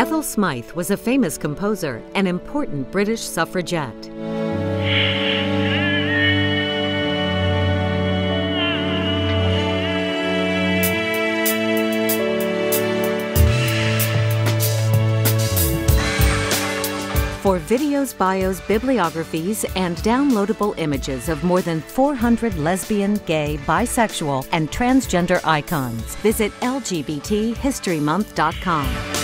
Ethel Smyth was a famous composer and important British suffragette. For videos, bios, bibliographies, and downloadable images of more than 400 lesbian, gay, bisexual, and transgender icons, visit LGBTHistoryMonth.com.